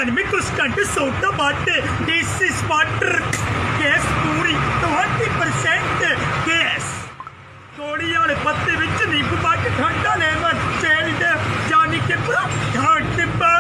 98% soda water this is water gas पूरी 20% gas थोड़ी वाले पत्ते विच नींबू पा के ठंडा लेमन चेंज जानी के ठंडा।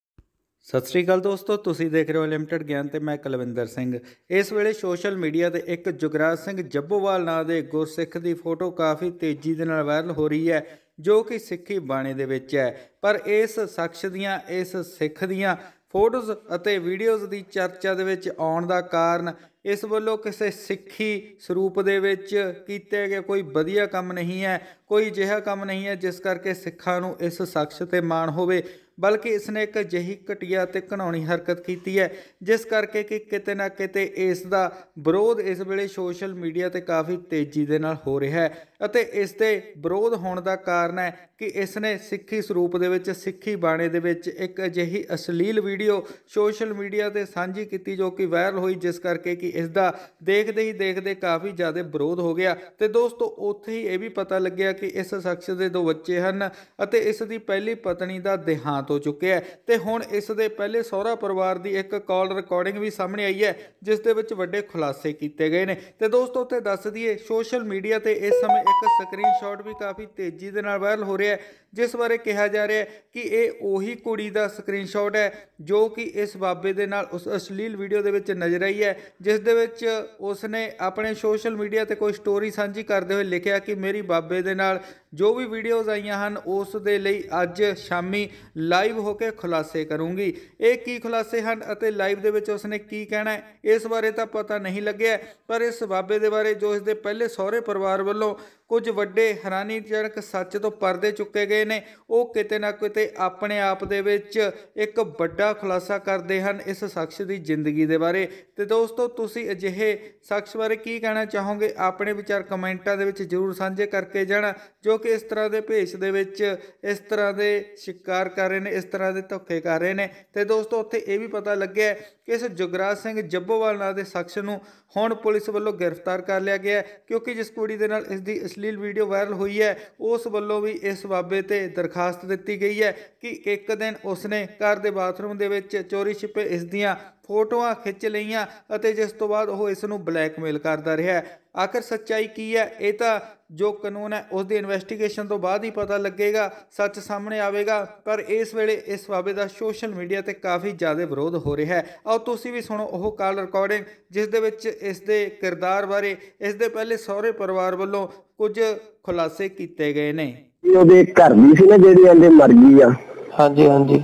सत श्री अकाल दोस्तों, तुसीं देख रहे हो लिमिटेड ज्ञान ते मैं कुलविंदर सिंह। इस वेले सोशल मीडिया ते एक जुगराज सिंह जब्बोवाल नां दे गुरसिख की फोटो काफ़ी तेज़ी दे नाल वायरल हो रही है, जो कि सिੱਖੀ ਬਾਣੇ ਦੇ ਵਿੱਚ है। पर इस शख्स दियां इस सिख दियां फोटोज़ ਅਤੇ ਵੀਡੀਓਜ਼ ਦੀ ਚਰਚਾ ਦੇ ਵਿੱਚ ਆਉਣ ਦਾ ਕਾਰਨ ਇਸ ਵੱਲੋਂ ਕਿਸੇ ਸਿੱਖੀ ਸਰੂਪ ਦੇ ਵਿੱਚ ਕੀਤੇ ਗਏ ਕੋਈ ਵਧੀਆ ਕੰਮ ਨਹੀਂ ਹੈ, ਕੋਈ ਅਜਿਹਾ ਕੰਮ ਨਹੀਂ ਹੈ ਜਿਸ ਕਰਕੇ ਸਿੱਖਾਂ ਨੂੰ ਇਸ ਸ਼ਖਸ ਤੇ ਮਾਣ ਹੋਵੇ, बल्कि इसने एक अजिही घटिया ते घिनौनी हरकत की है, जिस करके कि किते ना किते इसका विरोध इस वेले सोशल मीडिया ते काफ़ी तेज़ी दे नाल हो रहा है। ਅਤੇ ਇਸ ਦੇ ਵਿਰੋਧ ਹੋਣ ਦਾ ਕਾਰਨ ਹੈ ਕਿ ਇਸ ਨੇ ਸਿੱਖੀ ਸਰੂਪ ਦੇ ਵਿੱਚ ਸਿੱਖੀ ਬਾਣੇ ਦੇ ਵਿੱਚ ਇੱਕ ਅਜਿਹੀ ਅਸ਼ਲੀਲ ਵੀਡੀਓ ਸੋਸ਼ਲ ਮੀਡੀਆ ਤੇ ਸਾਂਝੀ ਕੀਤੀ ਜੋ ਕਿ ਵਾਇਰਲ ਹੋਈ, ਜਿਸ ਕਰਕੇ ਕਿ ਇਸ ਦਾ ਦੇਖਦੇ ਹੀ ਦੇਖਦੇ ਕਾफ़ੀ ਜ਼ਿਆਦਾ ਵਿਰੋਧ ਹੋ ਗਿਆ। ਤੇ ਦੋਸਤੋ ਉੱਥੇ ਹੀ ਇਹ ਵੀ ਪਤਾ ਲੱਗਿਆ ਕਿ ਇਸ ਸ਼ਖਸ ਦੇ 2 ਬੱਚੇ ਹਨ ਅਤੇ ਇਸ ਦੀ ਪਹਿਲੀ ਪਤਨੀ ਦਾ ਦੇਹਾਂਤ ਹੋ ਚੁੱਕਿਆ ਹੈ। ਤੇ ਹੁਣ ਇਸ ਦੇ ਪਹਿਲੇ ਸਹੁਰਾ ਪਰਿਵਾਰ ਦੀ ਇੱਕ ਕਾਲ ਰਿਕਾਰਡਿੰਗ ਵੀ ਸਾਹਮਣੇ ਆਈ ਹੈ, ਜਿਸ ਦੇ ਵਿੱਚ ਵੱਡੇ ਖੁਲਾਸੇ ਕੀਤੇ ਗਏ ਨੇ। ਤੇ ਦੋਸਤੋ ਉੱਥੇ ਦੱਸ ਦਈਏ ਸੋਸ਼ਲ ਮੀਡੀਆ ਤੇ ਇਸ ਸਮੇਂ एक स्क्रीनशॉट भी काफ़ी तेज़ी के नाल वायरल हो रहा है, जिस बारे कहा जा रहा है कि यह उही कुड़ी का स्क्रीनशॉट है जो कि इस बाबे दे नाल उस अश्लील वीडियो दे विच नज़र आई है, जिस दे विच उसने अपने सोशल मीडिया ते कोई स्टोरी साझी करते हुए लिखा कि मेरी बाबे दे नाल जो भी वीडियोज़ आईयां हैं उस दे लई अज शामी लाइव होकर खुलासे करूँगी। ये की खुलासे हैं अते लाइव दे विच उसने की कहना है इस बारे तो पता नहीं लग्या, पर इस बाबे दे बारे जो इसके पहले सहुरे परिवार वालों कुछ वड्डे हैरानीजनक सच तो परदे चुके गए ने, वो किते ना किते अपने आप दे विच एक बड़ा खुलासा करते हैं इस शख्स की जिंदगी के बारे। तो दोस्तों तुसी अजिहे शख्स बारे की कहना चाहोगे, अपने विचार कमेंटां दे विच जरूर साझे करके जाना, जो कि इस तरह के भेष दे विच इस तरह के शिकार कर रहे हैं, इस तरह के धोखे कर रहे हैं। तो दोस्तों उत्थे ये भी पता लग्या कि इस जुगराज सिंह जब्बोवाल नाम के शख्स नूं हुण पुलिस वालों गिरफ्तार कर लिया गया, क्योंकि जिस कुड़ी दे नाल इसकी अश्लील वीडियो वायरल हुई है उस वालों भी इस बाबे ते दरखास्त दी गई है कि एक दिन उसने घर के बाथरूम दे विच चोरी छिपे इस दियां फोटोआं खिंच लईआं अते जिस तो बाद वो इस नूं ब्लैकमेल करता रहा है। आखिर सच्चाई की है ये तो जो कानून है उसकी इन्वेस्टिगेशन तो बाद ही पता लगेगा, सच सामने आएगा। पर इस वेले इस बाबे का सोशल मीडिया ते काफ़ी ज़्यादा विरोध हो रहा है। आओ तुसीं भी सुनो वो कॉल रिकॉर्डिंग जिस दे विच इस दे किरदार बारे इस दे पहले सहुरे परिवार वालों कुछ खुलासे किए गए ने। ਉਹਦੇ ਘਰ ਦੀ ਸੀ ਨਾ ਜਿਹੜੀ ਆਂਦੇ ਮਰ ਗਈ ਆ। ਹਾਂਜੀ ਹਾਂਜੀ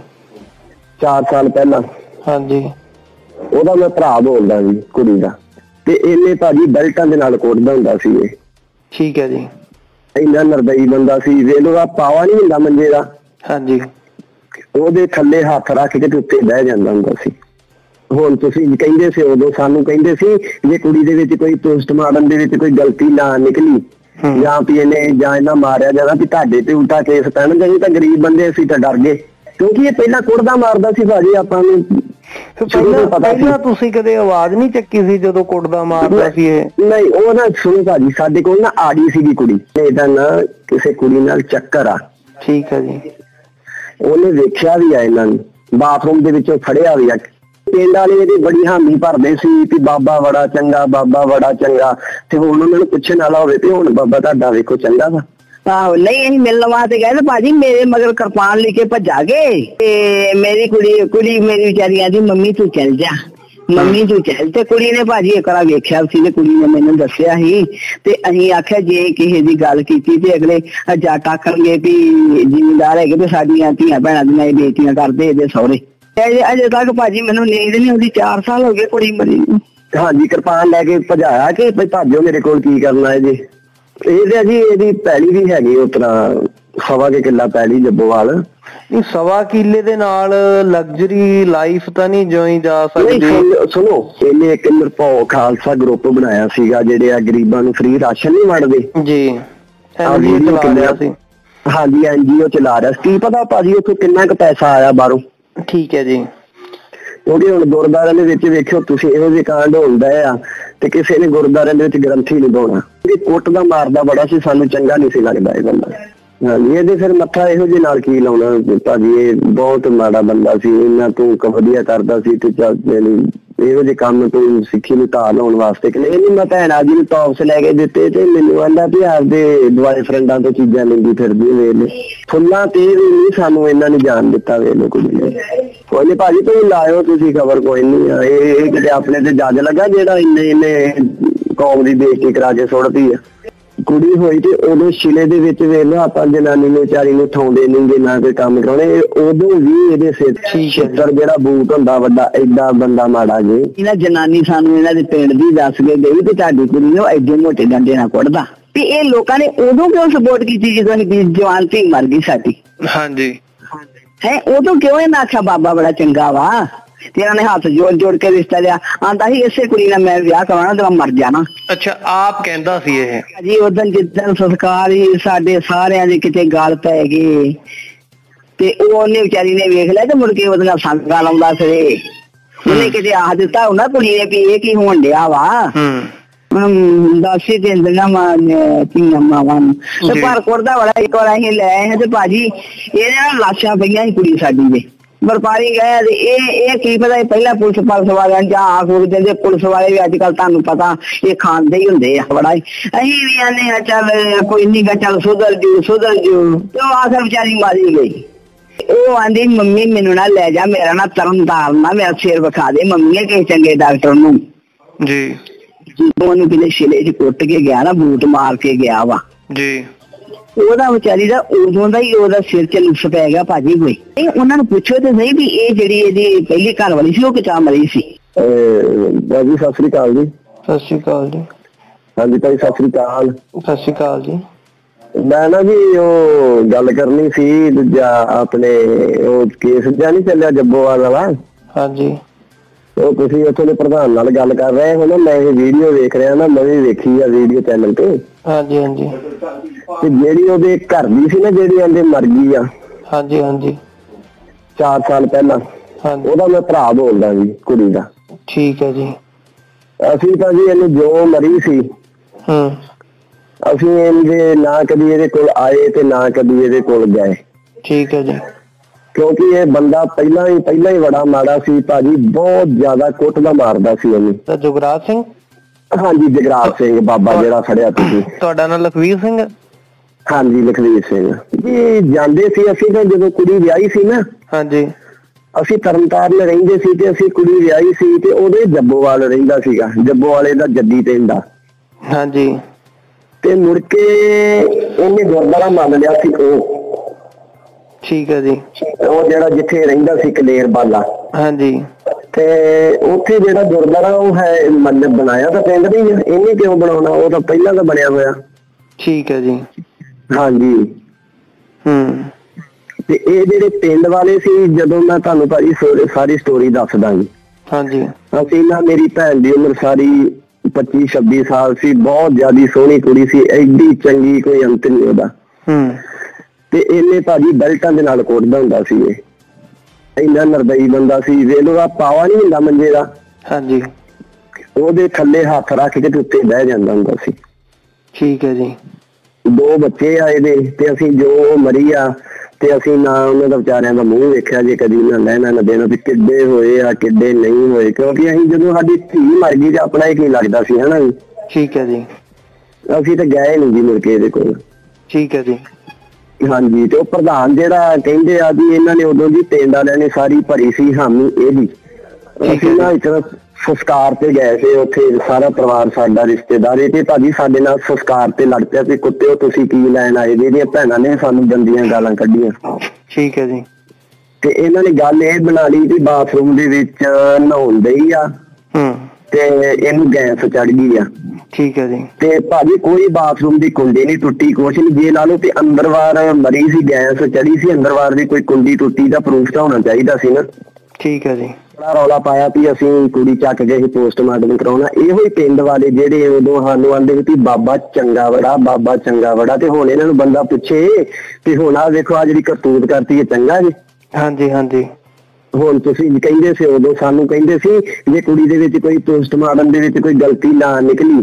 4 ਸਾਲ ਪਹਿਲਾਂ। ਹਾਂਜੀ ਉਹਦਾ ਮੈਂ ਭਰਾ ਬੋਲਦਾ ਜੀ ਕੁੜੀ ਦਾ, ਤੇ ਇਹਨੇ ਭਾਜੀ ਬੈਲਟਾਂ ਦੇ ਨਾਲ ਕੋਟਦਾ ਹੁੰਦਾ ਸੀ ਇਹ। ਠੀਕ ਹੈ ਜੀ। ਇੰਨਾ ਨਰਦਈ ਬੰਦਾ ਸੀ, ਵੇਖ ਲਓ ਆ ਪਾਵਾ ਨਹੀਂ ਹੁੰਦਾ ਮੰਜੇ ਦਾ। ਹਾਂਜੀ ਉਹਦੇ ਥੱਲੇ ਹੱਥ ਰੱਖ ਕੇ ਤੇ ਉੱਤੇ ਬਹਿ ਜਾਂਦਾ ਹੁੰਦਾ ਸੀ। ਹੁਣ ਤੁਸੀਂ ਕਹਿੰਦੇ ਸੀ ਉਦੋਂ ਸਾਨੂੰ ਕਹਿੰਦੇ ਸੀ ਜੇ ਕੁੜੀ ਦੇ ਵਿੱਚ ਕੋਈ ਪੋਸਟਮਾਰਟਮ ਦੇ ਵਿੱਚ ਕੋਈ ਗਲਤੀ ਨਾ ਨਿਕਲੀ ਜਾਂ ਵੀ ਇਹਨੇ ਜਾਂ ਇਹਨਾਂ ਮਾਰਿਆ ਜਾਣਾ ਵੀ ਤੁਹਾਡੇ ਤੇ ਉਲਟਾ ਕੇਸ ਪੈਣਗੇ। ਅਸੀਂ ਤਾਂ ਗਰੀਬ ਬੰਦੇ ਅਸੀਂ ਤਾਂ ਡਰ ਗਏ, ਕਿਉਂਕਿ ਇਹ ਪਹਿਲਾਂ ਕੁੜਦਾ ਮਾਰਦਾ ਸੀ ਭਾਜੀ। ਆਪਾਂ ਨੂੰ ਪਹਿਲਾਂ ਤੁਸੀਂ ਕਦੇ ਆਵਾਜ਼ ਨਹੀਂ ਚੱਕੀ ਸੀ ਜਦੋਂ ਕੁੜਦਾ ਮਾਰਦਾ ਸੀ ਇਹ? ਨਹੀਂ, ਉਹ ਨਾ ਸੁਣੋ ਭਾਜੀ, ਸਾਡੇ ਕੋਲ ਨਾ ਆੜੀ ਸੀਗੀ ਕੁੜੀ, ਇਹਦਾ ਨਾ ਕਿਸੇ ਕੁੜੀ ਨਾਲ ਚੱਕਰ ਆ। ਠੀਕ ਹੈ ਜੀ। ਉਹਨੇ ਵੇਖਿਆ ਵੀ ਆ ਇਹਨਾਂ ਨੂੰ, ਬਾਥਰੂਮ ਦੇ ਵਿੱਚੋਂ ਫੜਿਆ ਵੀ ਆ। ਪਿੰਡ ਵਾਲੇ ਇਹਦੀ ਬੜੀ ਹਾਮੀ ਭਰਦੇ ਸੀ ਕਿ ਬਾਬਾ ਬੜਾ ਚੰਗਾ, ਬਾਬਾ ਬੜਾ ਚੰਗਾ। ਤੇ ਹੁਣ ਉਹਨਾਂ ਨੂੰ ਪੁੱਛਣ ਵਾਲਾ ਹੋਵੇ ਤੇ ਹੁਣ ਬਾਬਾ ਤੁਹਾਡਾ ਵੇਖੋ ਚੰਗਾ ਵਾ। ਆਹੋ ਨਹੀਂ ਅਸੀਂ ਮਿਲਣ ਵਾਸਤੇ ਗਏ ਤੇ ਭਾਜੀ ਮੇਰੇ ਮਗਰ ਕਿਰਪਾਨ ਲੈ ਕੇ ਭੱਜਾ ਗਏ। ਤੇ ਮੇਰੀ ਕੁੜੀ ਮੇਰੀ ਵਿਚਾਰੀ ਆਂਦੀ ਮੰਮੀ ਤੂੰ ਚੱਲ ਜਾ, ਮੰਮੀ ਤੂੰ ਚੱਲ। ਤੇ ਕੁੜੀ ਨੇ ਭਾਜੀ ਇੱਕ ਵਾਰ ਵੇਖਿਆ ਸੀ ਤੇ ਕੁੜੀ ਨੇ ਮੈਨੂੰ ਦੱਸਿਆ ਸੀ। ਤੇ ਅਸੀਂ ਆਖਿਆ ਜੇ ਕਿਸੇ ਦੀ ਗੱਲ ਕੀਤੀ ਤੇ ਅਗਲੇ ਜੱਟ ਆਖਣਗੇ ਵੀ ਜ਼ਿਮੀਂਦਾਰ ਹੈਗੇ ਤੇ ਸਾਡੀਆਂ ਧੀਆਂ ਭੈਣਾਂ ਦੀਆਂ ਬੇਇੱਜ਼ਤੀਆਂ ਕਰਦੇ ਇਹਦੇ ਸਹੁਰੇ। ਅਜੇ ਤੱਕ ਭਾਜੀ ਮੈਨੂੰ ਨੀਂਦ ਨਹੀਂ ਆਉਂਦੀ, 4 ਸਾਲ ਹੋ ਗਏ ਕੁੜੀ ਮਰੀ ਨੂੰ। ਹਾਂਜੀ ਕਿਰਪਾਨ ਲੈ ਕੇ ਭਜਾਇਆ ਕਿ ਭਾਜੋ ਮੇਰੇ ਕੋਲ ਕੀ ਕਰਨਾ ਹੈ ਜੀ। ਇਹਦੇ ਜੀ ਇਹਦੀ ਪੈਲੀ ਵੀ ਹੈਗੀ ਉਸ ਤਰ੍ਹਾਂ 1.25 ਕਿੱਲਾ ਪੈਲੀ ਜੱਬੋਵਾਲ। ਇਹ 1.25 ਕਿੱਲੇ ਦੇ ਨਾਲ ਲਗਜ਼ਰੀ ਲਾਈਫ ਤਾਂ ਨਹੀਂ ਜਿਉਈ ਜਾ ਸਕਦੀ। ਸੁਣੋ ਇਹਨੇ ਇੱਕ ਨਿਰਭਉ ਖਾਲਸਾ ਗਰੁੱਪ ਬਣਾਇਆ ਸੀਗਾ ਜਿਹੜੇ ਆ ਗਰੀਬਾਂ ਨੂੰ ਫ੍ਰੀ ਰਾਸ਼ਨ ਨਹੀਂ ਵੰਡਦੇ ਜੀ। ਹਾਂਜੀ NGO ਚਲਾ ਰਿਹਾ ਸੀ। ਕੀ ਪਤਾ ਭਾਜੀ ਉੱਥੋਂ ਕਿੰਨਾ ਕੁ ਪੈਸਾ ਆਇਆ ਬਾਹਰੋਂ। ਠੀਕ ਹੈ ਜੀ। ਕਿਉਂਕਿ ਹੁਣ ਗੁਰਦੁਆਰਿਆਂ ਦੇ ਵਿੱਚ ਵੇਖਿਓ ਤੁਸੀਂ ਇਹੋ ਜਿਹੇ ਕਾਂਡ ਹੁੰਦਾ ਆ ਤੇ ਕਿਸੇ ਨੇ ਗੁਰਦੁਆਰਿਆਂ ਦੇ ਵਿੱਚ ਗ੍ਰੰਥੀ ਨਹੀਂ ਪਾਉਣਾ। ਕੁੱਟ ਦਾ ਮਾਰਦਾ ਬੜਾ ਸੀ, ਸਾਨੂੰ ਚੰਗਾ ਨਹੀਂ ਸੀ ਲੱਗਦਾ ਇਹ ਬੰਦਾ। ਹਾਂਜੀ ਇਹਦੇ ਫਿਰ ਮੱਥਾ ਇਹੋ ਜਿਹੇ ਨਾਲ ਕੀ ਲਾਉਣਾ ਭਾਜੀ, ਇਹ ਬਹੁਤ ਮਾੜਾ ਬੰਦਾ ਸੀ, ਇਹਨਾਂ ਤੂੰ ਵਧੀਆ ਕਰਦਾ ਸੀ ਤੇ ਚੱਲ ਇਹੋ ਜਿਹੇ ਕੰਮ ਤੋਂ ਸਿੱਖੀ ਨੂੰ ਧਾਰ ਲਾਉਣ ਵਾਸਤੇ ਕਿ ਨਹੀਂ। ਮੈਂ ਭੈਣ ਆ ਜੀ ਨੂੰ ਟੌਪਸ ਲੈ ਕੇ ਦਿੱਤੇ ਤੇ ਮੈਨੂੰ ਆਂਦਾ ਵੀ ਆਪਦੇ ਦੁਆਲੇ ਫਰੈਂਡਾਂ ਤੋਂ ਚੀਜ਼ਾਂ ਲੈਂਦੀ ਫਿਰਦੀ ਵੇਲੇ ਫੁੱਲਾਂ ਤੇ ਵੀ ਨਹੀਂ ਸਾਨੂੰ ਇਹਨਾਂ ਨੇ ਜਾਣ ਦਿੱਤਾ ਵੇਲੇ ਕੁੜੀ ਨੇ। ਕੋਈ ਨੀ ਭਾਜੀ ਤੁਸੀਂ ਲਾਇਓ ਤੁਸੀਂ ਖਬਰ, ਕੋਈ ਨੀ ਇਹ ਕਿਤੇ ਆਪਣੇ ਤੇ ਜੱਜ ਲੱਗਾ ਜਿਹੜਾ ਇੰਨੇ ਕੌਮ ਦੀ ਬੇਇੱਜ਼ਤੀ ਕਰਾ ਕੇ ਸੁੱਟਦੀ ਆ। ਕੁੜੀ ਹੋਈ ਤੇ ਉਦੋਂ ਸ਼ਿਲੇ ਦੇ ਵਿੱਚ ਵੇਖ ਲਓ ਆਪਾਂ ਜਨਾਨੀ ਨੂੰ ਵਿਚਾਰੀ ਨੂੰ ਠਾਉਂਦੇ ਨਹੀਂ ਜੇ ਨਾ ਕੋਈ ਕੰਮ ਕਰਾਉਣੇ, ਉਦੋਂ ਵੀ ਇਹਦੇ ਸਿਰ ਛਿੱਤਰ ਜਿਹੜਾ ਬੂਟ ਹੁੰਦਾ ਵੱਡਾ ਏਡਾ ਬੰਦਾ ਮਾੜਾ ਜੇ। ਇਹਨਾਂ ਜਨਾਨੀ ਸਾਨੂੰ ਇਹਨਾਂ ਦੇ ਪਿੰਡ ਦੀ ਦੱਸ ਕੇ ਗਈ ਤੇ ਤੁਹਾਡੀ ਕੁੜੀ ਨੂੰ ਐਡੇ ਮੋਟੇ ਡੰਡੇ ਨਾਲ ਕੁੱਟਦਾ, ਤੇ ਇਹ ਲੋਕਾਂ ਨੇ ਉਦੋਂ ਕਿਉਂ ਸਪੋਰਟ ਕੀਤੀ ਜਦੋਂ ਜਵਾਨ ਧੀ ਮਰ ਗਈ ਸਾਡੀ? ਹਾਂਜੀ ਹੈ ਉਦੋਂ ਕਿਉਂ ਇਹਨਾਂ ਆਖਿਆ ਬਾਬਾ ਬੜਾ ਚੰਗਾ ਵਾ ਤੇ ਇਹਨਾਂ ਨੇ ਹੱਥ ਜੋੜ ਕੇ ਰਿਸ਼ਤਾ ਲਿਆ, ਆਂਦਾ ਸੀ ਇਸੇ ਕੁੜੀ ਨਾਲ ਮੈਂ ਵਿਆਹ ਕਰਾਉਣਾ ਤੇ ਮੈਂ ਮਰ ਜਾਣਾ। ਅੱਛਾ ਆਪ ਕਹਿੰਦਾ ਸੀ ਇਹ ਜੀ? ਉਦੋਂ ਜਿੱਦਣ ਸੰਸਕਾਰ ਹੀ ਸਾਡੇ ਸਾਰਿਆਂ ਦੇ ਕਿਤੇ ਗਲ ਪੈ ਗਏ ਤੇ ਉਹਨੇ ਵਿਚਾਰੀ ਨੇ ਵੇਖ ਲਿਆ ਤੇ ਮੁੜ ਕੇ ਉਹਦੀਆਂ ਸੰਗਾਂ ਲਾਉਂਦਾ ਫਿਰੇ। ਉਹਨੇ ਕਿਤੇ ਆਖ ਦਿੱਤਾ ਉਹਨਾਂ ਕੁੜੀ ਨੇ ਵੀ ਇਹ ਕੀ ਹੋਣ ਡਿਆ ਵਾ, ਦਾਸੀ ਦਿੰਦੀਆਂ ਧੀਆਂ ਮਾਵਾਂ ਨੂੰ ਤੇ ਪਰ ਕੁੜਦਾ ਬੜਾ। ਇੱਕ ਵਾਰ ਅਸੀਂ ਲੈ ਆਏ ਤੇ ਭਾਜੀ ਇਹਦੇ ਨਾਲ ਲਾਸ਼ਾਂ ਪਈਆਂ ਸੀ ਕੁੜੀ ਸਾਡੀ ਦੇ, ਵਪਾਰੀ ਗਏ ਤੇ ਇਹ ਕੀ ਪਤਾ ਪਹਿਲਾਂ ਪੁਲਿਸ ਵਾਲਿਆਂ ਜਾਂ ਆਖ ਹੋ ਜਾਂਦੇ। ਪੁਲਿਸ ਵਾਲੇ ਵੀ ਅੱਜ ਕੱਲ ਤੁਹਾਨੂੰ ਪਤਾ ਇਹ ਖਾਂਦੇ ਹੀ ਹੁੰਦੇ ਆ ਬੜਾ। ਅਸੀਂ ਵੀ ਆਨੇ ਆ ਚੱਲ ਕੋਈ ਨੀ ਗਾ, ਚੱਲ ਸੁਧਰ ਜੂ ਤੇ ਉਹ ਆਖਰ ਵਿਚਾਰੀ ਮਾਰੀ ਗਈ। ਉਹ ਆਂਦੀ ਮੰਮੀ ਮੈਨੂੰ ਨਾ ਲੈ ਜਾ, ਮੇਰਾ ਨਾ ਤਰਨਤਾਰਨ ਨਾ ਮੇਰਾ ਸਿਰ ਵਿਖਾ ਦੇ ਮੰਮੀ ਕਿਸੇ ਚੰਗੇ ਡਾਕਟਰ ਨੂੰ ਜੀ। ਜਦੋਂ ਉਹਨੂੰ ਕਿਤੇ ਸ਼ਿਲੇ ਚ ਕੁੱਟ ਕੇ ਗਿਆ ਨਾ, ਬੂਟ ਮਾਰ ਕੇ ਗਿਆ ਵਾ ਜੀ, ਉਹਦਾ ਵਿਚਾਰੀ ਦਾ ਉਦੋਂ ਦਾ ਹੀ ਉਹਦਾ ਸਿਰ ਚ ਨੁਕਸ ਪੈ ਗਿਆ ਭਾਜੀ ਕੋਈ। ਇਹ ਉਹਨਾਂ ਨੂੰ ਪੁੱਛੋ ਤੇ ਸਹੀ ਵੀ ਇਹ ਜਿਹੜੀ ਇਹਦੀ ਪਹਿਲੀ ਘਰ ਵਾਲੀ ਸੀ ਉਹ ਕਿੱਦਾਂ ਮਰੀ ਸੀ? ਭਾਜੀ ਸਤਿ ਸ੍ਰੀ ਅਕਾਲ ਜੀ। ਸਤਿ ਸ੍ਰੀ ਅਕਾਲ ਜੀ। ਹਾਂਜੀ ਭਾਈ ਸਤਿ ਸ੍ਰੀ ਅਕਾਲ। ਸਤਿ ਸ੍ਰੀ ਅਕਾਲ ਜੀ। ਮੈਂ ਨਾ ਜੀ ਉਹ ਗੱਲ ਕਰਨੀ ਸੀ, ਦੂਜਾ ਆਪਣੇ ਉਹ ਕੇਸ ਜਿਹਾ ਨੀ ਚੱਲਿਆ ਜੱਬੋਵਾਲ ਵਾਲਾ? ਹਾਂਜੀ। ਉਹ ਤੁਸੀਂ ਉੱਥੋਂ ਦੇ ਪ੍ਰਧਾਨ ਨਾਲ ਗੱਲ ਕਰ ਰਹੇ ਹੋ ਨਾ, ਮੈਂ ਇਹ ਵੀਡੀਓ ਵੇਖ ਰਿਹਾ ਨਾ, ਮੈਂ ਵੀ ਵੇਖੀ ਆ ਵੀਡੀਓ ਚੈਨਲ ਤੇ। ਹਾਂਜੀ ਹਾਂਜੀ। ਤੇ ਜਿਹੜੀ ਉਹਦੇ ਘਰ ਦੀ ਸੀ ਨਾ ਜਿਹੜੀ ਆਂਦੇ ਮਰ ਗਈ ਆ, ਹਾਂਜੀ ਹਾਂਜੀ 4 ਸਾਲ ਪਹਿਲਾਂ, ਉਹਦਾ ਮੈਂ ਭਰਾ ਬੋਲਦਾ ਜੀ ਕੁੜੀ ਦਾ। ਠੀਕ ਹੈ ਜੀ। ਅਸੀਂ ਤਾਂ ਜੀ ਇਹਨੂੰ ਜੋ ਮਰੀ ਸੀ ਅਸੀਂ ਇਹਦੇ ਨਾ ਕਦੀ ਇਹਦੇ ਕੋਲ ਆਏ ਤੇ ਨਾ ਕਦੀ ਇਹਦੇ ਕੋਲ ਗਏ। ਠੀਕ ਹੈ ਜੀ। ਕਿਉਂਕਿ ਇਹ ਬੰਦਾ ਪਹਿਲਾਂ ਹੀ ਬੜਾ ਮਾੜਾ ਸੀ ਭਾਜੀ, ਬਹੁਤ ਜ਼ਿਆਦਾ ਕੁੱਟਦਾ ਮਾਰਦਾ ਸੀ ਇਹਨੂੰ। ਜੁਗਰਾਜ ਸਿੰਘ? ਹਾਂਜੀ ਜੁਗਰਾਜ ਸਿੰਘ ਬਾਬਾ ਜਿਹੜਾ ਫੜਿਆ ਤੁਸੀਂ। ਤੁਹਾਡਾ ਨਾਮ ਲਖਵੀਰ ਸਿੰਘ? ਹਾਂਜੀ ਲਖਵੀਰ ਸਿੰਘ ਜੀ। ਜਾਂਦੇ ਸੀ ਅਸੀਂ ਤਾਂ ਜਦੋਂ ਕੁੜੀ ਵਿਆਹੀ ਸੀ ਨਾ, ਹਾਂਜੀ ਅਸੀਂ ਤਰਨਤਾਰਨ ਰਹਿੰਦੇ ਸੀ ਤੇ ਅਸੀਂ ਕੁੜੀ ਵਿਆਹੀ ਸੀ ਤੇ ਉਹਦੇ ਜੱਬੋਵਾਲ ਰਹਿੰਦਾ ਸੀਗਾ, ਜੱਬੋਵਾਲੇ ਦਾ ਜੱਦੀ ਪਿੰਡ ਆ। ਹਾਂਜੀ। ਤੇ ਮੁੜ ਕੇ ਉਹਨੇ ਗੁਰਦੁਆਰਾ ਮੰਨ ਲਿਆ ਸੀ ਉਹ। ਠੀਕ ਹੈ ਜੀ। ਉਹ ਜਿਹੜਾ ਜਿੱਥੇ ਰਹਿੰਦਾ ਸੀ ਕਲੇਰ ਬਾਲਾ। ਹਾਂਜੀ। ਤੇ ਉੱਥੇ ਜਿਹੜਾ ਗੁਰਦੁਆਰਾ ਉਹ ਹੈ ਮੰਦਿਰ ਬਣਾਇਆ ਤਾਂ ਪਿੰਡ ਦੀ ਆ, ਇਹਨੇ ਕਿਉਂ ਬਣਾਉਣਾ, ਉਹ ਤਾਂ ਪਹਿਲਾਂ ਤਾਂ ਬਣਿਆ ਹੋਇਆ। ਠੀਕ ਹੈ ਜੀ। ਹਾਂਜੀ। ਤੇ ਇਹ ਜਿਹੜੇ ਪਿੰਡ ਵਾਲੇ ਸੀ, ਜਦੋਂ ਮੈਂ ਤੁਹਾਨੂੰ ਭਾਜੀ ਸਾਰੀ ਸਟੋਰੀ ਦੱਸਦਾ ਜੀ। ਹਾਂਜੀ। ਅਸੀਂ ਨਾ ਮੇਰੀ ਭੈਣ ਦੀ ਉਮਰ ਸਾਰੀ 25-26 ਸਾਲ ਸੀ, ਬਹੁਤ ਜ਼ਿਆਦਾ ਸੋਹਣੀ ਕੁੜੀ ਸੀ, ਐਡੀ ਚੰਗੀ ਕੋਈ ਅੰਤ ਨਹੀਂ ਉਹਦਾ। ਤੇ ਇਹਨੇ ਭਾਜੀ ਬੈਲਟਾਂ ਦੇ ਨਾਲ ਕੁੱਟਦਾ ਹੁੰਦਾ ਸੀ, ਇਹ ਇੰਨਾ ਨਿਰਦਈ ਬੰਦਾ ਸੀ। ਵੇਖ ਲਓ ਆ ਪਾਵਾ ਨੀ ਹੁੰਦਾ ਮੰਜੇ ਦਾ, ਹਾਂਜੀ ਉਹਦੇ ਥੱਲੇ ਹੱਥ ਰੱਖ ਕੇ ਤੇ ਉੱਤੇ ਬਹਿ ਜਾਂਦਾ ਹੁੰਦਾ ਸੀ। ਠੀਕ ਹੈ ਜੀ। 2 ਬੱਚੇ ਆ ਇਹਦੇ ਤੇ ਅਸੀਂ ਜੋ ਮਰੀ ਆ ਤੇ ਅਸੀਂ ਨਾ ਉਹਨਾਂ ਦਾ ਵਿਚਾਰਿਆਂ ਦਾ ਮੂੰਹ ਵੇਖਿਆ ਜੇ ਕਦੀ, ਨਾ ਲੈਣਾ ਨਾ ਦੇਣਾ ਵੀ ਕਿੱਡੇ ਹੋਏ ਆ ਕਿੱਡੇ ਨਹੀਂ ਹੋਏ, ਕਿਉਂਕਿ ਅਸੀਂ ਜਦੋਂ ਸਾਡੀ ਧੀ ਮਰ ਗਈ ਤੇ ਆਪਣਾ ਹੀ ਕੀ ਲੱਗਦਾ ਸੀ ਹਨਾ ਜੀ। ਠੀਕ ਹੈ ਜੀ। ਅਸੀਂ ਤਾਂ ਗਏ ਨੀ ਜੀ ਮੁੜ ਕੇ ਇਹਦੇ ਕੋਲ। ਠੀਕ ਹੈ ਜੀ। ਹਾਂਜੀ। ਤੇ ਉਹ ਪ੍ਰਧਾਨ ਜਿਹੜਾ ਕਹਿੰਦੇ ਆ ਵੀ ਇਹਨਾਂ ਨੇ ਉਦੋਂ ਜੀ ਪਿੰਡ ਵਾਲਿਆਂ ਨੇ ਸਾਰੀ ਭਰੀ ਸੀ ਹਾਮੀ ਇਹਦੀ। ਅਸੀਂ ਨਾ ਇੱਕ ਸੰਸਕਾਰ ਤੇ ਗਏ ਸੀ, ਉੱਥੇ ਸਾਰਾ ਪਰਿਵਾਰ ਸਾਡਾ ਰਿਸ਼ਤੇਦਾਰ ਤੇ ਭਾਜੀ ਸਾਡੇ ਨਾਲ ਸੰਸਕਾਰ ਤੇ ਲੜ ਪਿਆ ਵੀ ਕੁੱਤਿਓ ਤੁਸੀਂ ਕੀ ਲੈਣ ਆਏ? ਇਹਦੀਆਂ ਭੈਣਾਂ ਨੇ ਸਾਨੂੰ ਗੰਦੀਆਂ ਗਾਲਾਂ ਕੱਢੀਆਂ। ਠੀਕ ਹੈ ਜੀ। ਤੇ ਇਹਨਾਂ ਨੇ ਗੱਲ ਇਹ ਬਣਾ ਲਈ ਵੀ ਬਾਥਰੂਮ ਦੇ ਵਿੱਚ ਨਹਾਉਣ ਡਈ ਆ ਤੇ ਇਹਨੂੰ ਗੈਸ ਚੜ ਗਈ ਆ। ਠੀਕ ਹੈ ਜੀ। ਤੇ ਭਾਜੀ ਕੋਈ ਬਾਥਰੂਮ ਦੀ ਕੁੰਡੀ ਨਹੀਂ ਟੁੱਟੀ, ਕੁਛ ਨਹੀਂ। ਜੇ ਲਾ ਲਓ ਤੇ ਅੰਦਰਵਾਰ ਮਰੀ ਸੀ, ਗੈਸ ਚੜੀ ਸੀ, ਅੰਦਰਵਾਰ ਦੀ ਕੋਈ ਕੁੰਡੀ ਟੁੱਟੀ ਦਾ ਪ੍ਰੂਫ ਤਾਂ ਹੋਣਾ ਚਾਹੀਦਾ ਸੀ ਨਾ। ਠੀਕ ਹੈ ਜੀ। ਬੜਾ ਰੌਲਾ ਪਾਇਆ ਵੀ ਅਸੀਂ ਕੁੜੀ ਚੱਕ ਗਏ ਸੀ ਪੋਸਟਮਾਰਟਮ ਕਰਾਉਣਾ। ਇਹੋ ਹੀ ਪਿੰਡ ਵਾਲੇ ਜਿਹੜੇ ਉਦੋਂ ਸਾਨੂੰ ਆਂਦੇ ਸੀ ਬਾਬਾ ਚੰਗਾ ਬੜਾ, ਬਾਬਾ ਚੰਗਾ ਬੜਾ, ਤੇ ਹੁਣ ਇਹਨਾਂ ਨੂੰ ਬੰਦਾ ਪੁੱਛੇ ਤੇ ਹੁਣ ਆ ਵੇਖੋ ਆ ਜਿਹੜੀ ਕਰਤੂਤ ਕਰਤੀ ਹੈ ਚੰਗਾ ਜੀ। ਹਾਂਜੀ ਹਾਂਜੀ। ਹੁਣ ਤੁਸੀਂ ਕਹਿੰਦੇ ਸੀ ਉਦੋਂ ਸਾਨੂੰ ਕਹਿੰਦੇ ਸੀ ਜੇ ਕੁੜੀ ਦੇ ਵਿੱਚ ਕੋਈ ਪੋਸਟਮਾਰਟਮ ਦੇ ਵਿੱਚ ਕੋਈ ਗਲਤੀ ਨਾ ਨਿਕਲੀ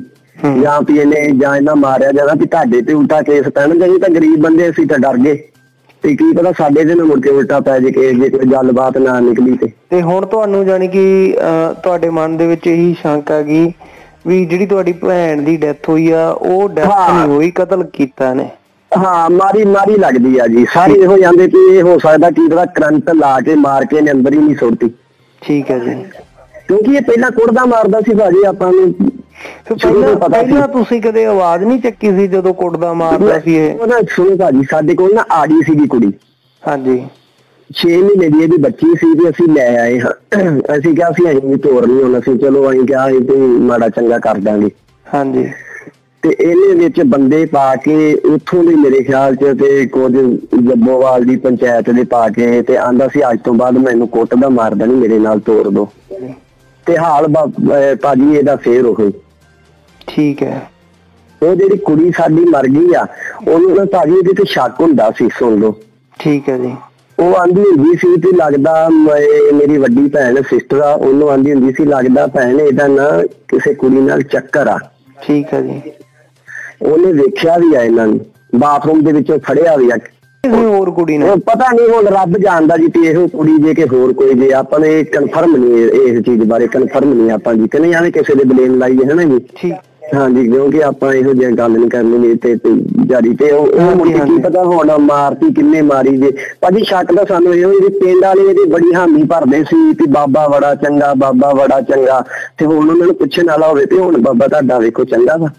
ਜਾਂ ਵੀ ਇਹਨੇ ਜਾਂ ਇਹਨਾਂ ਮਾਰਿਆ ਜਾਣਾ ਵੀ ਤੁਹਾਡੇ ਤੇ ਉਲਟਾ ਕੇਸ ਪੈਣਗੇ। ਅਸੀਂ ਤਾਂ ਗਰੀਬ ਬੰਦੇ, ਅਸੀਂ ਤਾਂ ਡਰ ਗਏ ਤੇ ਕੀ ਪਤਾ ਸਾਡੇ ਤੇ ਨਾ ਮੁੜ ਕੇ ਉਲਟਾ ਪੈ ਜੇ ਕੇਸ, ਜੇ ਕੋਈ ਗੱਲਬਾਤ ਨਾ ਨਿਕਲੀ ਤੇ ਹੁਣ ਤੁਹਾਨੂੰ ਜਾਣੀ ਕਿ ਤੁਹਾਡੇ ਮਨ ਦੇ ਵਿੱਚ ਇਹੀ ਸ਼ੰਕਾ ਗਈ ਵੀ ਜਿਹੜੀ ਤੁਹਾਡੀ ਭੈਣ ਦੀ ਡੈਥ ਹੋਈ ਆ ਉਹ ਡੈਥ ਨਹੀਂ ਹੋਈ, ਕਤਲ ਕੀਤਾ ਨੇ? ਹਾਂ, ਮਾਰੀ ਲੱਗਦੀ ਆ ਜੀ। ਸਾਰੇ ਇਹੋ ਜਾਂਦੇ ਕਿ ਇਹ ਹੋ ਸਕਦਾ ਕੀ ਪਤਾ ਕਰੰਟ ਲਾ ਕੇ ਮਾਰ ਕੇ ਇਹਨੇ ਅੰਦਰ ਹੀ ਨਹੀਂ ਸੁੱਟਤੀ। ਠੀਕ ਹੈ ਜੀ, ਕਿਉਂਕਿ ਇਹ ਪਹਿਲਾਂ ਕੁੱਟਦਾ ਮਾਰਦਾ ਸੀ ਭਾਜੀ ਆਪਾਂ ਨੂੰ। ਪਹਿਲਾਂ ਤੁਸੀਂ ਕਦੇ ਆਵਾਜ਼ ਨਹੀਂ ਚੱਕੀ ਸੀ ਜਦੋਂ ਕੁੱਟਦਾ ਮਾਰਦਾ ਸੀ ਇਹ? ਉਹਦਾ ਸੁਣੋ ਭਾਜੀ, ਸਾਡੇ ਕੋਲ ਨਾ ਆੜੀ ਸੀਗੀ ਕੁੜੀ। ਹਾਂਜੀ। 6 ਮਹੀਨੇ ਦੀ ਇਹਦੀ ਬੱਚੀ ਸੀ ਤੇ ਅਸੀਂ ਲੈ ਆਏ ਹਾਂ। ਅਸੀਂ ਕਿਹਾ ਸੀ ਅਸੀਂ ਵੀ ਤੋਰਨੀ, ਹੁਣ ਅਸੀਂ ਚਲੋ ਅਸੀਂ ਕਿਹਾ ਅਸੀਂ ਤੇ ਮਾੜਾ ਚੰਗਾ ਕਰ ਦਾਂਗੇ। ਹਾਂਜੀ। ਤੇ ਇਹਨੇ ਵਿੱਚ ਬੰਦੇ ਪਾ ਕੇ ਉੱਥੋਂ ਦੇ ਮੇਰੇ ਖਿਆਲ ਚ ਤੇ ਕੁਝ ਜੱਬੋਵਾਲ ਦੀ ਪੰਚਾਇਤ ਦੇ ਪਾ ਕੇ ਤੇ ਆਂਦਾ ਸੀ ਅੱਜ ਤੋਂ ਬਾਅਦ ਮੈਨੂੰ ਕੁੱਟਦਾ ਮਾਰਦਾ ਨਹੀਂ, ਮੇਰੇ ਨਾਲ ਤੋਰ ਦੋ। ਤੇ ਹਾਲ ਭਾਜੀ ਇਹਦਾ ਫੇਰ ਉਹ। ਠੀਕ ਹੈ। ਉਹ ਜਿਹੜੀ ਕੁੜੀ ਸਾਡੀ ਮਰ ਗਈ ਆ ਉਹਨੂੰ ਨਾ ਭਾਜੀ ਇਹਦੇ ਤੇ ਸ਼ੱਕ ਹੁੰਦਾ ਸੀ, ਸੁਣ ਲਓ। ਠੀਕ ਹੈ ਜੀ। ਉਹ ਆਂਦੀ ਹੁੰਦੀ ਸੀ ਤੇ ਲੱਗਦਾ ਮੇਰੀ ਵੱਡੀ ਭੈਣ ਸਿਸਟਰ ਆ, ਉਹਨੂੰ ਆਂਦੀ ਹੁੰਦੀ ਸੀ ਲੱਗਦਾ ਭੈਣ ਇਹਦਾ ਨਾ ਕਿਸੇ ਕੁੜੀ ਨਾਲ ਚੱਕਰ ਆ। ਠੀਕ ਹੈ ਜੀ। ਉਹਨੇ ਵੇਖਿਆ ਵੀ ਆ ਇਹਨਾਂ ਨੂੰ, ਬਾਥਰੂਮ ਦੇ ਵਿੱਚੋਂ ਫੜਿਆ ਵੀ ਆ ਹੋਰ ਕੁੜੀ ਨੇ। ਪਤਾ ਨਹੀਂ, ਹੁਣ ਰੱਬ ਜਾਣਦਾ ਜੀ ਕਿ ਇਹੋ ਕੁੜੀ ਜੇ ਕਿ ਹੋਰ ਕੋਈ ਜੇ। ਆਪਾਂ ਨੇ ਕਨਫਰਮ ਨਹੀਂ ਇਸ ਚੀਜ਼ ਬਾਰੇ, ਕਨਫਰਮ ਨਹੀਂ ਆਪਾਂ ਜੀ ਕਹਿੰਦੇ ਐਵੇਂ ਕਿਸੇ ਦੇ ਬਲੇਮ ਲਾਈਏ, ਹੈ ਨਾ ਜੀ। ਠੀਕ। ਹਾਂਜੀ, ਕਿਉਂਕਿ ਆਪਾਂ ਇਹੋ ਜਿਹੀ ਗੱਲ ਨਹੀਂ ਕਰਨੀ ਤੇ ਜਾਰੀ ਤੇ ਉਹ ਮੁੰਡੇ ਕੀ ਪਤਾ ਹੁਣ ਮਾਰਤੀ ਕਿੰਨੇ ਮਾਰੀ ਜੇ ਭਾਜੀ। ਸ਼ੱਕ ਦਾ ਸਾਨੂੰ ਇਹੋ ਜਿਹੇ ਪਿੰਡ ਵਾਲੇ ਇਹਦੀ ਬੜੀ ਹਾਮੀ ਭਰਦੇ ਸੀ ਕਿ ਬਾਬਾ ਬੜਾ ਚੰਗਾ, ਬਾਬਾ ਬੜਾ ਚੰਗਾ। ਤੇ ਹੁਣ ਉਹਨਾਂ ਨੂੰ ਪੁੱਛਣ ਵਾਲਾ ਹੋਵੇ ਤੇ ਹੁਣ ਬਾਬਾ ਤੁਹਾਡਾ ਵੇਖੋ ਚੰਗਾ ਵਾ।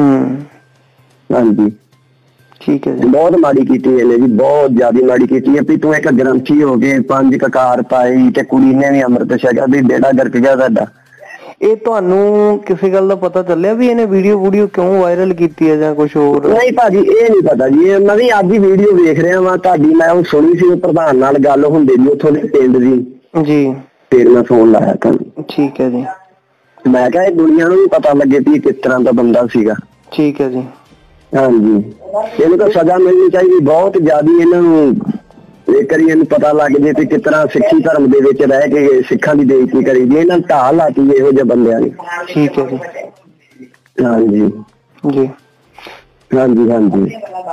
ਹਾਂਜੀ। ਠੀਕ ਹੈ ਜੀ। ਬਹੁਤ ਮਾੜੀ ਕੀਤੀ ਇਹਨੇ ਜੀ, ਬਹੁਤ ਜ਼ਿਆਦਾ ਮਾੜੀ ਕੀਤੀ ਹੈ ਵੀ ਤੂੰ ਇੱਕ ਗ੍ਰੰਥੀ ਹੋ ਕੇ 5 ਕਕਾਰ ਪਾਈ ਤੇ ਕੁੜੀ ਨੇ ਵੀ ਅੰਮ੍ਰਿਤ ਛਕਿਆ ਵੀ ਬੇੜਾ ਗਰਕ ਗਿਆ ਤੁਹਾਡਾ। ਇਹ ਤੁਹਾਨੂੰ ਕਿਸੇ ਗੱਲ ਦਾ ਪਤਾ ਚੱਲਿਆ ਵੀ ਇਹਨੇ ਵੀਡੀਓ ਕਿਉਂ ਵਾਇਰਲ ਕੀਤੀ ਹੈ ਜਾਂ ਕੁਝ ਹੋਰ? ਨਹੀਂ ਭਾਜੀ, ਇਹ ਨਹੀਂ ਪਤਾ ਜੀ। ਮੈਂ ਵੀ ਅੱਜ ਹੀ ਵੀਡੀਓ ਵੇਖ ਰਿਹਾ ਵਾਂ ਤੁਹਾਡੀ, ਮੈਂ ਉਹ ਸੁਣੀ ਸੀ ਪ੍ਰਧਾਨ ਨਾਲ ਗੱਲ ਹੁੰਦੇ ਜੀ ਉੱਥੋਂ ਦੇ ਪਿੰਡ ਦੀ ਜੀ, ਫਿਰ ਮੈਂ ਫੋਨ ਲਾਇਆ ਤੁਹਾਨੂੰ। ਠੀਕ ਹੈ ਜੀ। ਮੈਂ ਕਿਹਾ ਇਹ ਦੁਨੀਆ ਨੂੰ ਵੀ ਪਤਾ ਲੱਗੇ ਵੀ ਕਿਸ ਤਰ੍ਹਾਂ ਦਾ ਬੰਦਾ ਸੀਗਾ। ਠੀਕ ਹੈ ਜੀ। ਹਾਂਜੀ, ਇਹਨੂੰ ਤਾਂ ਸਜ਼ਾ ਮਿਲਣੀ ਚਾਹੀਦੀ ਬਹੁਤ ਜ਼ਿਆਦਾ। ਇਹਨਾਂ ਨੂੰ ਇੱਕ ਵਾਰੀ ਇਹਨੂੰ ਪਤਾ ਲੱਗ ਜੇ ਤੇ ਕਿਸ ਤਰ੍ਹਾਂ ਸਿੱਖੀ ਧਰਮ ਦੇ ਵਿੱਚ ਰਹਿ ਕੇ ਸਿੱਖਾਂ ਦੀ ਬੇਇੱਜ਼ਤੀ ਕਰੀ ਜੀ, ਇਹਨਾਂ ਢਾਹ ਲਾਤੀ ਇਹੋ ਜਿਹੇ ਬੰਦਿਆਂ ਨੇ। ਠੀਕ ਹੈ ਜੀ। ਹਾਂਜੀ ਜੀ। ਹਾਂਜੀ ਹਾਂਜੀ।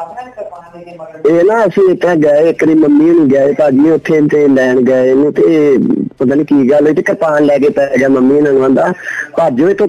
ਇਹ ਨਾ ਅਸੀਂ ਇੱਕ ਗਏ, ਇੱਕ ਵਾਰੀ ਮੰਮੀ ਨੂੰ ਗਏ ਭਾਜੀ ਉੱਥੇ ਤੇ ਲੈਣ ਗਏ ਇਹਨੂੰ ਤੇ ਪਤਾ ਨੀ ਕੀ ਗੱਲ ਹੋਈ ਤੇ ਕਿਰਪਾਨ ਲੈ ਕੇ ਪੈ ਗਿਆ ਮੰਮੀ ਇਹਨਾਂ ਨੂੰ, ਆਂਦਾ ਭਾਜੋ ਇੱਥੋਂ।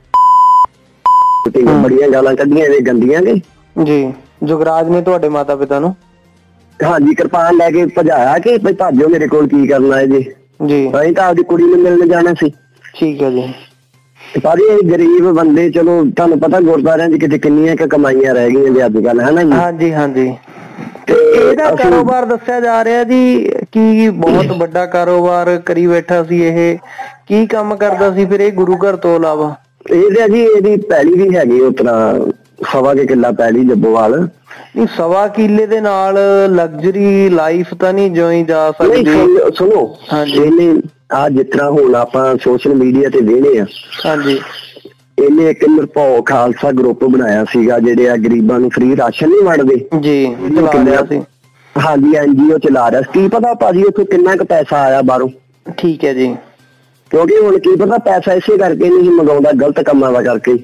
ਬੜੀਆਂ ਗਾਲਾਂ ਕੱਢੀਆਂ ਇਹਦੇ ਗੰਦੀਆਂ ਨੇ ਜੀ। ਜੁਗਰਾਜ ਨੇ ਤੁਹਾਡੇ ਮਾਤਾ ਪਿਤਾ ਨੂੰ? ਹਾਂਜੀ, ਕਿਰਪਾਨ ਲੈ ਕੇ ਭਜਾਇਆ ਕਿ ਭਾਈ ਭਾਜੋ ਮੇਰੇ ਕੋਲ ਕੀ ਕਰਨਾ ਹੈ ਜੀ। ਅਸੀਂ ਤਾਂ ਆਪਦੀ ਕੁੜੀ ਨੂੰ ਮਿਲਣ ਜਾਣਾ ਸੀ। ਠੀਕ ਹੈ ਜੀ। ਭਾਜੀ ਇਹ ਗਰੀਬ ਬੰਦੇ, ਚਲੋ ਤੁਹਾਨੂੰ ਪਤਾ ਗੁਰਦੁਆਰਿਆਂ ਚ ਕਿਤੇ ਕਿੰਨੀਆਂ ਕੁ ਕਮਾਈਆਂ ਰਹਿ ਗਈਆਂ ਜੀ ਅੱਜ ਕੱਲ, ਹੈ ਨਾ ਜੀ। ਹਾਂਜੀ ਹਾਂਜੀ। ਤੇ ਇਹਦਾ ਕਾਰੋਬਾਰ ਦੱਸਿਆ ਜਾ ਰਿਹਾ ਜੀ ਕਿ ਬਹੁਤ ਵੱਡਾ ਕਾਰੋਬਾਰ ਕਰੀ ਬੈਠਾ ਸੀ ਇਹ। ਕੀ ਕੰਮ ਕਰਦਾ ਸੀ ਫਿਰ ਇਹ ਗੁਰੂ ਘਰ ਤੋਂ ਇਲਾਵਾ? ਇਹਦੇ ਜੀ ਇਹਦੀ ਪੈਲੀ ਵੀ ਹੈਗੀ ਉਸ ਤਰ੍ਹਾਂ 1.25 ਕਿੱਲਾ ਪੈਲੀ ਜੱਬੋਵਾਲ। ਨਹੀਂ 1.25 ਕਿੱਲੇ ਦੇ ਨਾਲ ਲਗਜ਼ਰੀ ਲਾਈਫ ਤਾਂ ਨਹੀਂ ਜਿਉਂ ਜਾ ਸਕਦੀ। ਸੁਣੋ ਹਾਂਜੀ, ਆ ਜਿਸ ਤਰ੍ਹਾਂ ਹੁਣ ਆਪਾਂ ਸੋਸ਼ਲ ਮੀਡੀਆ ਤੇ ਵੇਖਦੇ ਆ। ਹਾਂਜੀ। ਇਹਨੇ ਇੱਕ ਨਿਰਭਉ ਖਾਲਸਾ ਗਰੁੱਪ ਬਣਾਇਆ ਸੀਗਾ, ਜਿਹੜੇ ਆ ਗਰੀਬਾਂ ਨੂੰ ਫ੍ਰੀ ਰਾਸ਼ਨ ਨਹੀਂ ਵੰਡਦੇ ਜੀ, ਚਲਾ ਰਿਹਾ ਸੀ। ਹਾਂਜੀ, NGO ਚਲਾ ਰਿਹਾ ਸੀ। ਕੀ ਪਤਾ ਭਾਜੀ ਉੱਥੋਂ ਕਿੰਨਾ ਕੁ ਪੈਸਾ ਆਇਆ ਬਾਹਰੋਂ। ਠੀਕ ਹੈ ਜੀ। ਕਿਉਂਕਿ ਹੁਣ ਕੀ ਪਤਾ ਪੈਸਾ ਇਸੇ ਕਰਕੇ ਨਹੀਂ ਮੰਗਾਉਂਦਾ, ਗਲਤ ਕੰਮਾਂ ਦਾ ਕਰਕੇ।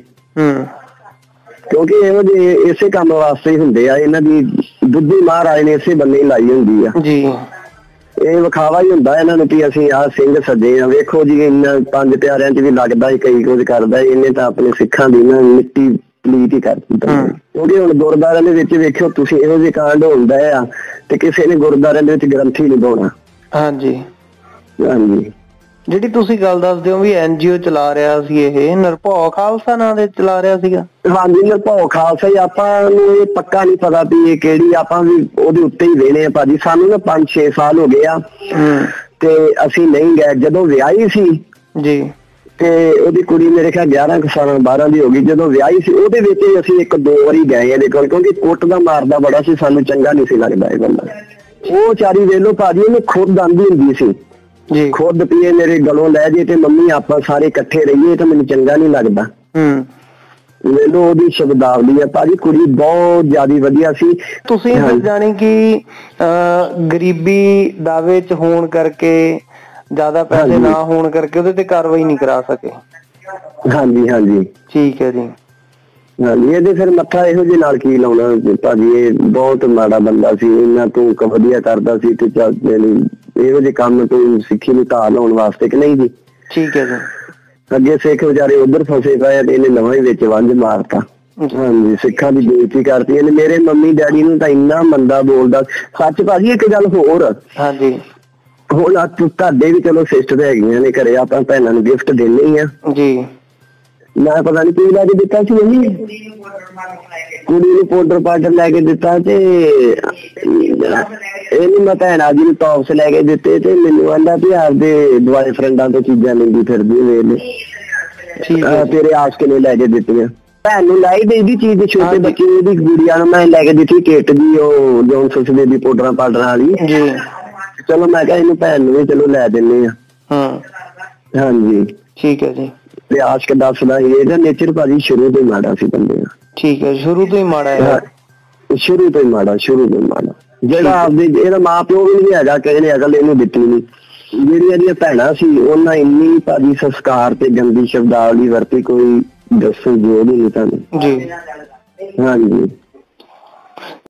ਕਿਉਂਕਿ ਇਹੋ ਜਿਹੇ ਇਸੇ ਕੰਮ ਵਾਸਤੇ ਹੀ ਹੁੰਦੇ ਆ, ਇਹਨਾਂ ਦੀ ਬੁੱਧੀ ਮਹਾਰਾਜ ਨੇ ਇਸੇ ਬੰਨੇ ਲਾਈ ਹੁੰਦੀ ਆ ਜੀ। ਇਹ ਵਿਖਾਵਾ ਹੀ ਹੁੰਦਾ ਇਹਨਾਂ ਨੂੰ ਕਿ ਅਸੀਂ ਆਹ ਸਿੰਘ ਸੱਜੇ ਆ। ਵੇਖੋ ਜੀ, ਇਹਨਾਂ 5 ਪਿਆਰਿਆਂ ਚ ਵੀ ਲੱਗਦਾ ਕਈ ਕੁਝ ਕਰਦਾ, ਇਹਨੇ ਤਾਂ ਆਪਣੇ ਸਿੱਖਾਂ ਦੀ ਨਾ ਮਿੱਟੀ ਪਲੀਤ ਹੀ ਕਰ ਦਿੱਤਾ। ਕਿਉਂਕਿ ਹੁਣ ਗੁਰਦੁਆਰਿਆਂ ਦੇ ਵਿੱਚ ਵੇਖਿਓ ਤੁਸੀਂ, ਇਹੋ ਜਿਹੇ ਕਾਂਡ ਹੁੰਦਾ ਆ ਤੇ ਕਿਸੇ ਨੇ ਗੁਰਦੁਆਰਿਆਂ ਦੇ ਵਿੱਚ ਗ੍ਰੰਥੀ ਨਹੀਂ ਪਾਉਣਾ। ਹਾਂਜੀ ਹਾਂਜੀ। ਜਿਹੜੀ ਤੁਸੀਂ ਗੱਲ ਦੱਸਦੇ ਹੋ ਵੀ NGO ਚਲਾ ਰਿਹਾ ਸੀ, ਇਹ ਨਿਰਭਉ ਖਾਲਸਾ ਨਾਂ ਦੇ ਚਲਾ ਰਿਹਾ ਸੀਗਾ? ਹਾਂਜੀ, ਨਿਰਭਉ ਖਾਲਸਾ ਹੀ। ਆਪਾਂ ਨੂੰ ਇਹ ਪੱਕਾ ਨਹੀਂ ਪਤਾ ਵੀ ਇਹ ਕਿਹੜੀ, ਆਪਾਂ ਵੀ ਉਹਦੇ ਉੱਤੇ ਹੀ ਵੇਲੇ ਆ ਭਾਜੀ। ਸਾਨੂੰ ਨਾ 5-6 ਸਾਲ ਹੋ ਗਏ ਆ ਤੇ ਅਸੀਂ ਨਹੀਂ ਗਏ। ਜਦੋਂ ਵਿਆਹੀ ਸੀ ਜੀ ਤੇ ਉਹਦੀ ਕੁੜੀ ਮੇਰੇ ਖਿਆਲ 11 ਸਾਲਾਂ 12 ਦੀ ਹੋ ਗਈ। ਜਦੋਂ ਵਿਆਹੀ ਸੀ ਉਹਦੇ ਵਿੱਚ ਅਸੀਂ 1-2 ਵਾਰੀ ਗਏ ਇਹਦੇ ਕੋਲ, ਕਿਉਂਕਿ ਕੁੱਟਦਾ ਮਾਰਦਾ ਬੜਾ ਸੀ, ਸਾਨੂੰ ਚੰਗਾ ਨਹੀਂ ਸੀ ਲੱਗਦਾ ਇਹ ਬੰਦਾ। ਉਹ ਚਾਰੀ ਵੇਲੋ ਭਾਜੀ ਉਹਨੂੰ ਖੁਦ ਆਂਦੀ ਹੁੰਦੀ ਸੀ ਜੀ, ਖੁਦ ਪੀਏ ਮੇਰੇ ਗਲੋਂ ਲੈ ਜੇ ਤੇ ਮੰਮੀ ਆਪਾਂ ਸਾਰੇ ਇਕੱਠੇ ਰਹੀਏ ਤਾਂ ਮੈਨੂੰ ਚੰਗਾ ਨਹੀਂ ਲੱਗਦਾ। ਵੇਲੋ ਉਹਦੀ ਸ਼ਬਦਾਵਲੀ ਹੈ ਭਾਜੀ। ਕੁੜੀ ਬਹੁਤ ਜ਼ਿਆਦਾ ਵਧੀਆ ਸੀ। ਤੁਸੀਂ ਜਾਣੀ ਕਿ ਗਰੀਬੀ ਦਾਅਵੇ ਚ ਹੋਣ ਕਰਕੇ, ਜ਼ਿਆਦਾ ਪੈਸੇ ਨਾ ਹੋਣ ਕਰਕੇ ਉਹਦੇ ਤੇ ਕਾਰਵਾਈ ਨਹੀਂ ਕਰਾ ਸਕੇ। ਹਾਂਜੀ ਹਾਂਜੀ। ਠੀਕ ਹੈ ਜੀ। ਹਾਂਜੀ ਇਹਦੇ ਫਿਰ ਮੱਥਾ ਇਹੋ ਜਿਹੇ ਨਾਲ ਕੀ ਲਾਉਣਾ ਭਾਜੀ, ਇਹ ਬਹੁਤ ਮਾੜਾ ਬੰਦਾ ਸੀ, ਇਹਨਾਂ ਤੋਂ ਵਧੀਆ ਕਰਦਾ ਸੀ ਤੇ ਚੱਲ ਇਹੋ ਜਿਹੇ ਕੰਮ ਤੋਂ ਸਿੱਖੀ ਨੂੰ ਧਾਰ ਲਾਉਣ ਵਾਸਤੇ ਕਿ ਨਹੀਂ ਜੀ। ਠੀਕ ਹੈ ਜੀ। ਅੱਗੇ ਸਿੱਖ ਵਿਚਾਰੇ ਉਧਰ ਫਸੇ ਪਏ ਤੇ ਇਹਨੇ ਨਵਾਂ ਹੀ ਵਿੱਚ ਵੰਝ ਮਾਰਤਾ। ਹਾਂਜੀ ਸਿੱਖਾਂ ਦੀ ਬੇਇੱਜ਼ਤੀ ਕਰਤੀ ਇਹਨੇ। ਮੇਰੇ ਮੰਮੀ ਡੈਡੀ ਨੂੰ ਤਾਂ ਇੰਨਾ ਮੰਦਾ ਬੋਲਦਾ। ਸੱਚ ਭਾਜੀ ਇੱਕ ਗੱਲ ਹੋਰ, ਹਾਂਜੀ ਹੁਣ ਤੁਹਾਡੇ ਵੀ ਚਲੋ ਸਿਸਟਰ ਹੈਗੀਆਂ ਨੇ ਘਰੇ, ਆਪਾਂ ਭੈਣਾਂ ਨੂੰ ਗਿਫਟ ਦੇਣੇ ਆ ਜੀ। ਮੈਂ ਪਤਾ ਨੀ ਕੀ ਲੈ ਕੇ ਦਿੱਤਾ ਸੀ ਉਹਨੇ, ਕੁੜੀ ਨੂੰ ਪਾਊਡਰ ਪਾਊਡਰ ਲੈ ਕੇ ਦਿੱਤਾ ਤੇ ਇਹਨੂੰ ਮੈਂ ਭੈਣਾ ਜੀ ਨੂੰ ਟੌਪਸ ਲੈ ਕੇ ਦਿੱਤੇ ਤੇ ਮੈਨੂੰ ਆਂਦਾ ਵੀ ਆਪਦੇ ਦੁਆਲੇ ਫਰੈਂਡਾਂ ਤੋਂ ਚੀਜ਼ਾਂ ਲੈਂਦੀ ਫਿਰਦੀ ਵੇਲੇ ਤੇਰੇ ਆਸ਼ਕ ਨੇ ਲੈ ਕੇ ਦਿੱਤੀਆਂ। ਭੈਣ ਨੂੰ ਲੈ ਦੇਦੀ ਚੀਜ਼, ਛੋਟੇ ਬੱਚੇ ਦੀ ਗੁੜੀਆ ਨੂੰ ਮੈਂ ਲੈ ਕੇ ਦਿੱਤੀ ਕਿੱਟ ਦੀ, ਉਹ ਜੌਨਸਨ ਬੇਬੀ ਪਾਊਡਰਾਂ ਪਾਊਡਰਾਂ ਵਾਲੀ। ਚਲੋ ਮੈਂ ਕਿਹਾ ਇਹਨੂੰ ਭੈਣ ਨੂੰ ਵੀ ਚਲੋ ਲੈ ਦਿੰਦੇ ਆ। ਹਾਂਜੀ ਠੀਕ ਹੈ ਜੀ। ਤੇ ਆਸ਼ਕ ਦੱਸਦਾ ਇਹਦਾ ਨੇਚਰ ਭਾਜੀ ਸ਼ੁਰੂ ਤੋਂ ਹੀ ਮਾੜਾ ਸੀ ਬੰਦੇ ਦਾ। ਠੀਕ ਹੈ, ਸ਼ੁਰੂ ਤੋਂ ਹੀ ਮਾੜਾ ਹੈ। ਸ਼ੁਰੂ ਤੋਂ ਹੀ ਮਾੜਾ, ਸ਼ੁਰੂ ਤੋਂ ਹੀ ਮਾੜਾ। ਜਿਹੜਾ ਆਪਦੇ ਇਹਦਾ ਮਾਂ ਪਿਓ ਵੀ ਨਹੀਂ ਹੈਗਾ, ਕਿਸੇ ਨੇ ਅਕਲ ਇਹਨੂੰ ਦਿੱਤੀ ਨਹੀਂ। ਜਿਹੜੀਆਂ ਇਹਦੀਆਂ ਭੈਣਾਂ ਸੀ ਉਹਨਾਂ ਇੰਨੀ ਭਾਜੀ ਸੰਸਕਾਰ ਤੇ ਗੰਦੀ ਸ਼ਬਦਾਵਲੀ ਵਰਤੀ, ਕੋਈ ਦੱਸੋ ਜੋ ਨਹੀਂ ਤੁਹਾਨੂੰ ਜੀ। ਹਾਂਜੀ